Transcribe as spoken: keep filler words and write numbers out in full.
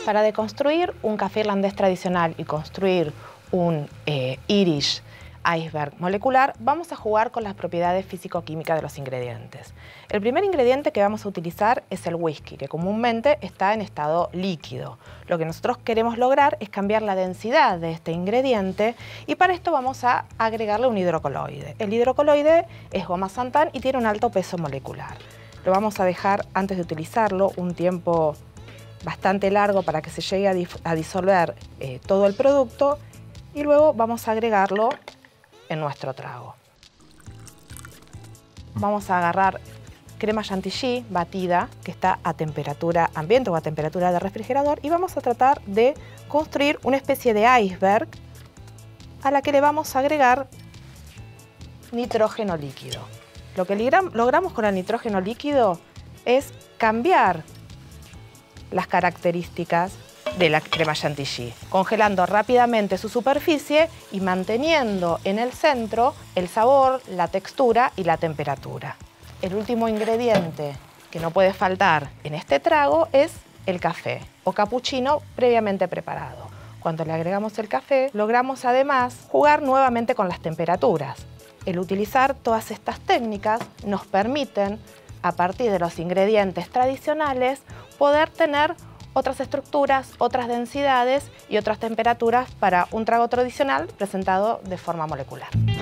Para deconstruir un café irlandés tradicional y construir un eh, Irish iceberg molecular, vamos a jugar con las propiedades físico-químicas de los ingredientes. El primer ingrediente que vamos a utilizar es el whisky, que comúnmente está en estado líquido. Lo que nosotros queremos lograr es cambiar la densidad de este ingrediente y para esto vamos a agregarle un hidrocoloide. El hidrocoloide es goma xantán y tiene un alto peso molecular. Lo vamos a dejar, antes de utilizarlo, un tiempo bastante largo para que se llegue a, dif a disolver eh, todo el producto y luego vamos a agregarlo en nuestro trago. Vamos a agarrar crema chantilly batida que está a temperatura ambiente o a temperatura de refrigerador y vamos a tratar de construir una especie de iceberg a la que le vamos a agregar nitrógeno líquido. Lo que logramos con el nitrógeno líquido es cambiar las características de la crema chantilly, congelando rápidamente su superficie y manteniendo en el centro el sabor, la textura y la temperatura. El último ingrediente que no puede faltar en este trago es el café o cappuccino previamente preparado. Cuando le agregamos el café, logramos además jugar nuevamente con las temperaturas. El utilizar todas estas técnicas nos permiten, a partir de los ingredientes tradicionales, poder tener otras estructuras, otras densidades y otras temperaturas para un trago tradicional presentado de forma molecular.